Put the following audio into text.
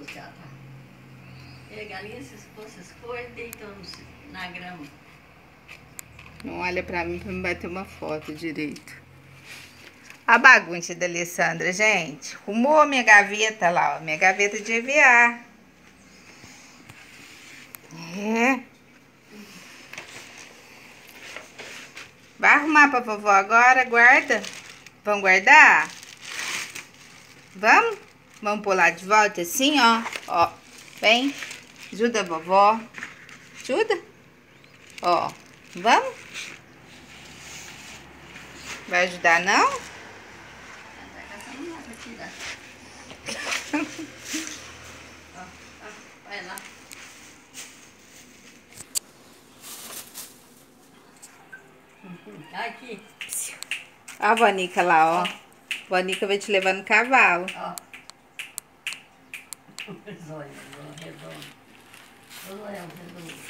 coitada. E a galinha, se fosse as coisas, deitam na grama. Não olha pra mim pra me bater uma foto direito. A bagunça da Alessandra, gente. Arrumou minha gaveta lá, ó. Minha gaveta de EVA. É. Vai arrumar pra vovó agora? Guarda. Vamos guardar? Vamos? Vamos pular de volta assim, ó. Ó. Vem. Ajuda a vovó. Ajuda. Ó. Vamos? Vai ajudar, não? Tá caçando lá pra tirar. Ó, vai lá. Aqui. Ó a Vanica lá, ó. Vanica vai te levar no cavalo. Ó. Os olhos redondos. Os olhos redondos.